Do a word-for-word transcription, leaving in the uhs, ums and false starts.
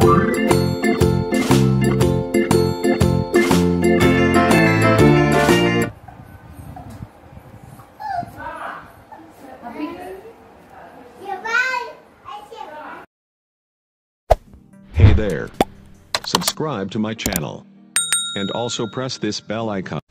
Hey there. Subscribe to my channel. And also press this bell icon.